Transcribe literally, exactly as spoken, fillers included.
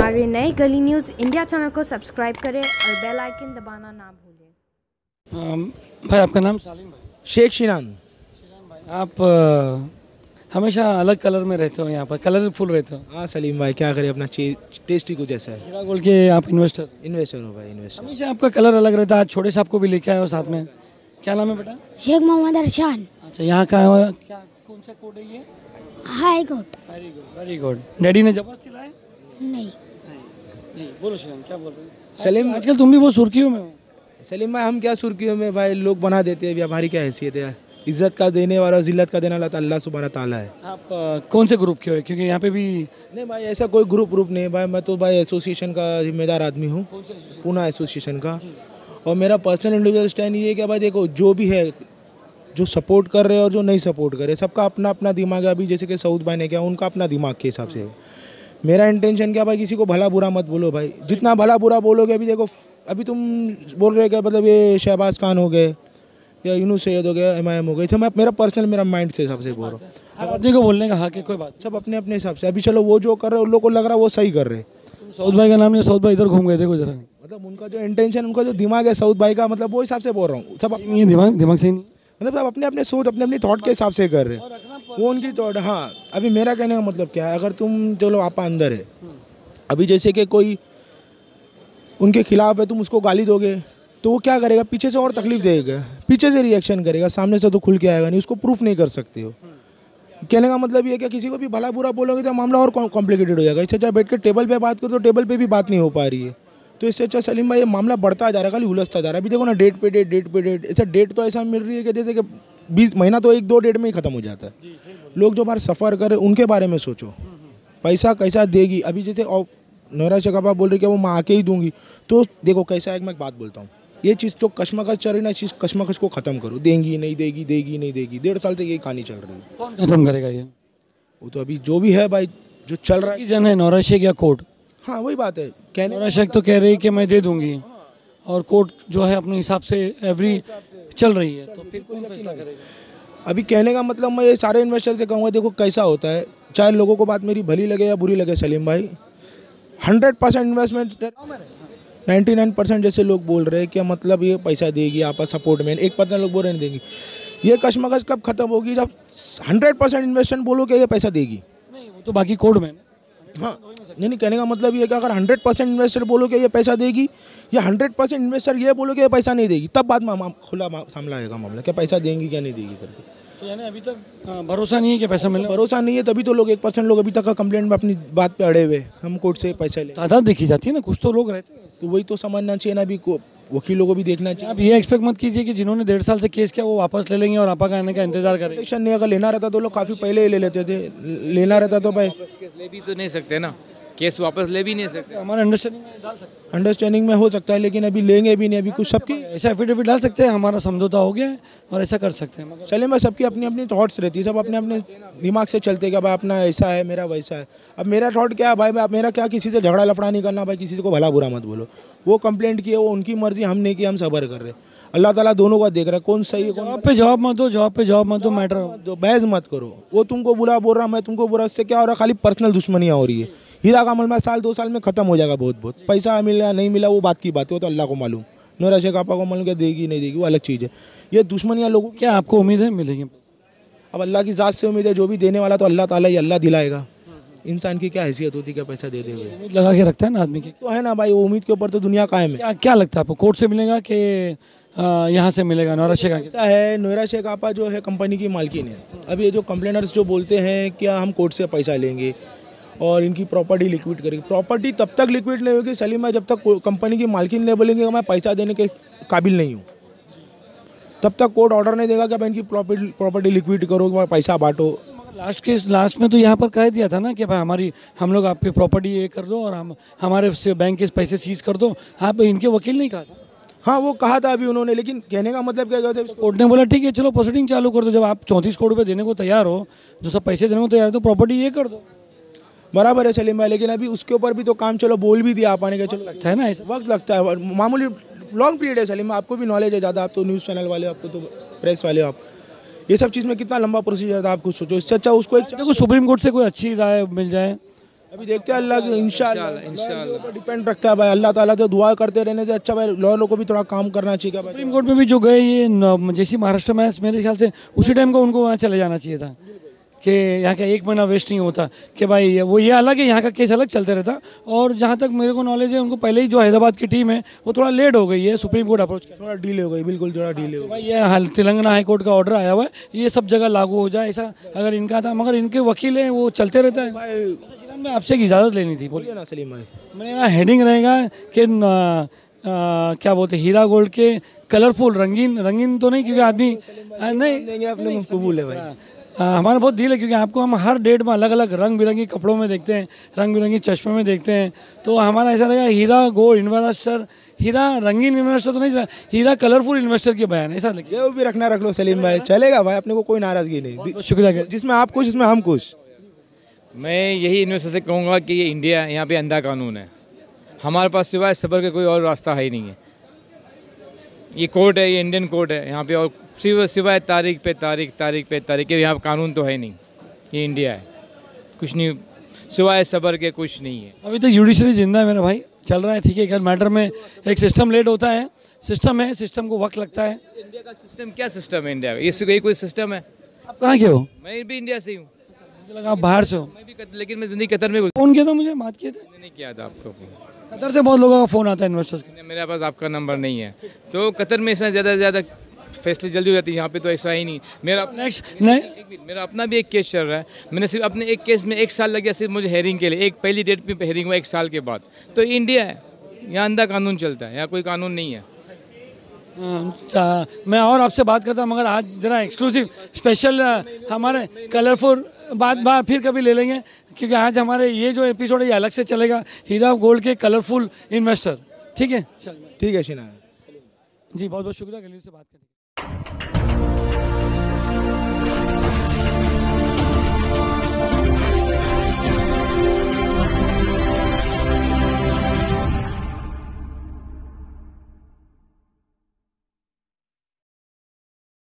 हमारे नए गली न्यूज़ इंडिया चैनल को सब्सक्राइब करें और बेल आइकन दबाना ना भूलें। भाई आपका नाम? सालिम भाई। शेख शिनान। शिनान भाई, आप आ, हमेशा अलग कलर में रहते हो, यहाँ पर कलरफुल रहते हो। हाँ सलीम भाई, क्या करें, अपना टेस्ट ही कुछ ऐसा है। हीरा गोल्ड के आप इन्वेस्टर? इन्वेस्टर हो भाई, इन्वेस्टर। हमेशा आपका कलर अलग रहता है। आज छोटे साहब को भी लेके आए हो साथ में, क्या नाम है बेटा? शेख मोहम्मद अरशान। अच्छा, यहाँ का क्या कौन सा कोड है ये? High court. Very good very good. Daddy ने जबरदस्ती लाए? नहीं। जी बोलो शिनान, क्या बोल रहे हैं? सलीम आजकल तुम भी बहुत सुर्खियों में हो। सलीम भाई, हम क्या सुर्खियों में भाई, लोग बना देते हैं, अभी हमारी क्या हैसियत है। इज्जत का देने वाला, जिल्लत का देने वाला तो अल्लाह सुब्हाना ताला है। आप आ, कौन से ग्रुप के हो? क्योंकि यहाँ पे भी नहीं भाई, ऐसा कोई ग्रुप ग्रुप नहीं भाई, मैं तो भाई एसोसिएशन का जिम्मेदार आदमी हूँ, कौन से association? पूना एसोसिएशन का। और मेरा पर्सनल इंडिविजुअल स्टैंड ये है कि भाई देखो, जो भी है, जो सपोर्ट कर रहे हैं और जो नहीं सपोर्ट कर रहे, सबका अपना अपना दिमाग है। अभी जैसे कि सऊद भाई ने क्या, उनका अपना दिमाग के हिसाब से है। मेरा इंटेंशन क्या भाई, किसी को भला बुरा मत बोलो भाई, जितना भला बुरा बोलोगे। अभी देखो, अभी तुम बोल रहे क्या, मतलब ये शहबाज खान हो गए या यूनुस सैयद हो गया, एम आई एम हो गई, तो मैं मेरा पर्सनल मेरा माइंड से हिसाब से बोल रहा हूँ। आदमी को बोलने का हक है, कोई बात। सब अपने अपने हिसाब से। अभी चलो, वो जो कर रहे हैं उन लोग को लग रहा है वो सही कर रहे हैं। तुम सऊद भाई का नाम नहीं, सऊद भाई इधर घूम गए थे कुछ जरा। मतलब उनका जो इंटेंशन, उनका जो दिमाग है सऊद भाई का, मतलब वो हिसाब से बोल रहा हूँ। सब नहीं है दिमाग, दिमाग सही नहीं। मतलब सब अपने अपने सोच, अपने अपने थॉट के हिसाब से कर रहे हैं, वो उनकी थॉट। हाँ, अभी मेरा कहने का मतलब क्या है, अगर तुम चलो आपा अंदर है, अभी जैसे कि कोई उनके खिलाफ है, तुम उसको गाली दोगे तो वो क्या करेगा, पीछे से और तकलीफ देगा, पीछे से रिएक्शन करेगा, सामने से तो खुल के आएगा नहीं, उसको प्रूफ नहीं कर सकते हो। कहने का मतलब ये है कि किसी को भी भला बुरा बोलोगे तो मामला और कॉम्प्लिकेटेड हो जाएगा। इससे अच्छा बैठ के टेबल पे बात करो, तो टेबल पे भी बात नहीं हो पा रही है। तो इससे अच्छा सलीम भाई, ये मामला बढ़ता जा रहा है, खाली उलझता जा रहा है। अभी देखो ना, डेट पे डेट डेट पे डेट, ऐसा डेट तो ऐसा मिल रही है कि जैसे कि बीस महीना तो एक दो डेट में ही खत्म हो जाता है। लोग जो बाहर सफ़र कर रहे हैं उनके बारे में सोचो, पैसा कैसा देगी। अभी जैसे नोरा शकाबा बोल रही कि वो मैं आके ही दूंगी, तो देखो कैसा है, मैं बात बोलता हूँ, ये चीज़ तो कश्मकश चल रही ना, चीज़ कश्मकश को ख़त्म करो। देंगी नहीं देगी, देगी नहीं देगी, डेढ़ साल से यही कहानी चल रही है। कौन खत्म करेगा ये? वो तो अभी जो भी है भाई, जो चल रहा है। जन है नौरा शेख या कोर्ट? हाँ वही बात है, कहने नौरा शेख तो कह रही है कि मैं दे दूंगी, और कोर्ट जो है अपने हिसाब से एवरी चल रही है, तो फिर कौन फैसला करेगा? अभी कहने का मतलब मैं ये सारे इन्वेस्टर से कहूँगा, देखो कैसा होता है, चाहे लोगों को बात मेरी भली लगे या बुरी लगे सलीम भाई, hundred percent investment ninety nine percent जैसे लोग बोल रहे हैं कि मतलब ये पैसा देगी आपस सपोर्ट में, एक परसेंट लोग बोल रहे नहीं देंगी। ये कश्मकश कब खत्म होगी, जब हंड्रेड परसेंट इन्वेस्टमेंट बोलो कि ये पैसा देगी। नहीं, वो तो बाकी कोड में। हाँ नहीं नहीं, कहने का मतलब ये कि अगर हंड्रेड परसेंट इन्वेस्टर बोलो कि ये पैसा देगी, या हंड्रेड परसेंट इन्वेस्टर ये बोलो कि ये पैसा नहीं देगी, तब बात में खुला सामने आएगा मामला, क्या पैसा देंगी क्या नहीं देगी करके। तो यानी अभी तक भरोसा नहीं है कि पैसा मिले? भरोसा नहीं है, तभी तो लोग एक परसेंट लोग अभी तक का कंप्लेंट में अपनी बात पे अड़े हुए, हम कोर्ट से पैसा ले। तादाद देखी जाती है ना, कुछ तो लोग रहते हैं, तो वही तो समझना चाहिए ना, अभी वकीलों को भी देखना चाहिए। आप ये एक्सपेक्ट मत कीजिए कि जिन्होंने डेढ़ साल से केस किया वो वापस ले लेंगे और आपा का आने का इंतजार करेंगे। इलेक्शन नहीं, अगर लेना रहता तो लोग काफ़ी पहले ही ले लेते थे, लेना रहता तो भाई केस ले भी तो नहीं सकते ना, केस वापस ले भी नहीं सकते। हमारे अंडरस्टैंडिंग में डाल सकते हैं, अंडरस्टैंडिंग में हो सकता है, लेकिन अभी लेंगे भी नहीं। अभी कुछ सबकी ऐसा एफिडेविट डाल सकते हैं, हमारा समझौता हो गया है और ऐसा कर सकते हैं, मगर चले मैं सबकी अपनी अपनी थॉट्स रहती है, सब अपने अपने दिमाग से चलते कि भाई अपना ऐसा है, मेरा वैसा है। अब मेरा थॉट क्या है भाई, मैं मेरा क्या, किसी से झगड़ा लफड़ा नहीं करना भाई, किसी को भला बुरा मत बोलो। वो कंप्लेंट की है, वो उनकी मर्जी, हम नहीं की, हम सबर कर रहे। अल्लाह ताला दोनों का देख रहा है, कौन सही है, कौन जवाब पे जवाब मत दो, जवाब पे जवाब मत दो, मैटर दो, बहस मत करो। वो तुमको बुरा बोल रहा, मैं तुमको बुरा, उससे क्या हो रहा है, खाली पर्सनल दुश्मनियाँ हो रही है। हीरा का मामला साल दो साल में खत्म हो जाएगा, बहुत बहुत पैसा मिला नहीं मिला वो बात की बात है, वो तो अल्लाह को मालूम, नोरा शेख आपा को मालूम, क्या देगी नहीं देगी वो अलग चीज़ है। ये दुश्मनियाँ लोगों, क्या आपको उम्मीद है मिलेगी? अब अल्लाह की ज़ात से उम्मीद है, जो भी देने वाला तो अल्लाह ताला ही अल्लाह दिलाएगा। इंसान की क्या हैसियत होती है, क्या पैसा दे देंगे, उम्मीद लगा के रखता है ना आदमी की, तो है ना भाई, वो उम्मीद के ऊपर तो दुनिया कायम है। क्या क्या लगता है आपको, कोर्ट से मिलेगा कि यहाँ से मिलेगा? नौरा शेख ऐसा है, नोरा शेख आपा जो है कंपनी की मालकिन है। अब ये जो कंप्लेनर्स जो बोलते हैं क्या हम कोर्ट से पैसा लेंगे और इनकी प्रॉपर्टी लिक्विड करेंगे, प्रॉपर्टी तब तक लिक्विड नहीं होगी सलीम भाई जब तक कंपनी की मालकिन नहीं बोलेंगे कि मैं पैसा देने के काबिल नहीं हूँ, तब तक कोर्ट ऑर्डर नहीं देगा कि अब इनकी प्रॉपर्टी प्रॉपर्टी लिक्विड करो, पैसा बांटो। लास्ट के लास्ट में तो यहाँ पर कह दिया था ना कि भाई हमारी हम लोग आपकी प्रॉपर्टी ये कर दो और हम हमारे से बैंक के पैसे सीज कर दो। आप इनके वकील नहीं कहा था? हाँ वो कहा था अभी उन्होंने, लेकिन कहने का मतलब क्या कहते हैं, कोर्ट ने बोला ठीक है चलो प्रोसीडिंग चालू कर दो, जब आप चौंतीस करोड़ रुपये देने को तैयार हो, जो सब पैसे देने को तैयार हो, तो प्रॉपर्टी ये कर दो। बराबर है सलीम भाई, लेकिन अभी उसके ऊपर भी तो काम चलो बोल भी दिया आपाने का, चलो लगता है ना ऐसा वक्त लगता है, मामूली लॉन्ग पीरियड है सलीम, आपको भी नॉलेज है ज़्यादा, आप तो न्यूज़ चैनल वाले, आपको तो प्रेस वाले, आप ये सब चीज़ में कितना लंबा प्रोसीजर था आप कुछ सोचो। इससे अच्छा उसको एक देखो सुप्रीम कोर्ट से कोई अच्छी राय मिल जाए अभी देखते हैं अल्लाह की इंशाल्लाह इंशाल्लाह, इंशाल्लाह। पर डिपेंड रखता है भाई, अल्लाह ताला से दुआ करते रहने से अच्छा भाई लॉयर को भी थोड़ा काम करना चाहिए भाई। सुप्रीम कोर्ट में भी जो गए ये न- जैसी महाराष्ट्र में है, मेरे ख्याल से उसी टाइम को उनको वहाँ चले जाना चाहिए था कि यहाँ का एक महीना वेस्ट नहीं होता कि भाई ये- वो ये अलग है, यहाँ का केस अलग चलते रहता। और जहाँ तक मेरे को नॉलेज है उनको पहले ही जो हैदराबाद की टीम है वो थोड़ा लेट हो गई है सुप्रीम कोर्ट अप्रोच कर। थोड़ा डीले हो गई, बिल्कुल थोड़ा डीले हो गई। भाई ये हाल तेलंगाना हाई कोर्ट का ऑर्डर आया हुआ है, ये सब जगह लागू हो जाए ऐसा अगर इनका था, मगर इनके वकील हैं वो चलते रहता है। भाई अच्छा, शिलान में आपसे एक इजाज़त लेनी थी, बोलिए। बोलिए ना सलीम भाई। मेरा हेडिंग रहेगा कि न, आ, क्या बोलते हैं, हीरा गोल्ड के कलरफुल रंगीन रंगीन तो नहीं क्योंकि आदमी आ, नहीं देंगे अपने को कबूल है भाई। आ, हमारा बहुत दिल है क्योंकि आपको हम हर डेट में अलग अलग रंग बिरंगी कपड़ों में देखते हैं, रंग बिरंगी चश्मे में देखते हैं। तो हमारा ऐसा रहेगा हीरा गोल्ड इन्वेस्टर, हीरा रंगीन इन्वेस्टर तो नहीं, हीरा कलरफुल इन्वेस्टर के बयान ऐसा लिखिए। जो भी रखना रख लो सलीम भाई, चलेगा भाई, अपने को कोई नाराजगी नहीं। बहुत शुक्रिया। जिसमें आप खुश उसमें हम खुश। मैं यही इन्वेस्टर से कहूँगा कि ये इंडिया है, यहाँ पे अंधा कानून है। हमारे पास सिवाय सबर के कोई और रास्ता है ही नहीं है। ये कोर्ट है, ये इंडियन कोर्ट है, यहाँ पे और सिवाय सिवाय तारीख पे तारीख तारीख पे तारीख के यहाँ पे कानून तो है नहीं। ये इंडिया है, कुछ नहीं सिवाय सबर के, कुछ नहीं है। अभी तक जुडिशरी जिंदा है मेरा भाई, चल रहा है ठीक है। हर मैटर में एक सिस्टम लेट होता है, सिस्टम है, सिस्टम को वक्त लगता है। इंडिया का सिस्टम क्या सिस्टम है इंडिया का? ये यही कोई सिस्टम है? आप कहाँ के हो? मैं भी इंडिया से ही हूँ। मुझे लगा आप बाहर से हो। मैं भी कत, लेकिन मैं जिंदगी कतर में गुजारी फ़ोन किया था मुझे, बात किए थे। नहीं किया था आपको फोन। कतर से बहुत लोगों का फ़ोन आता है इन्वेस्टर्स का। मेरे पास आपका नंबर नहीं है, तो कतर में ऐसा ज़्यादा से ज़्यादा फैसले जल्दी हो जाती है। यहाँ पे तो ऐसा ही नहीं। मेरा नेक्स्ट नहीं एक मिनट, मेरा अपना भी एक केस चल रहा है। मैंने सिर्फ अपने एक केस में एक साल लग गया सिर्फ मुझे हेयरिंग के लिए। एक पहली डेट पे हेयरिंग हुआ एक साल के बाद। तो इंडिया है, यहाँ अंधा कानून चलता है, यहाँ कोई कानून नहीं है। अच्छा, मैं और आपसे बात करता मगर आज ज़रा एक्सक्लूसिव स्पेशल हमारे कलरफुल बात बात फिर कभी ले लेंगे क्योंकि आज हमारे ये जो एपिसोड है ये अलग से चलेगा, हीरा गोल्ड के कलरफुल इन्वेस्टर। ठीक है, ठीक है शिना। जी बहुत बहुत शुक्रिया, गली से बात करने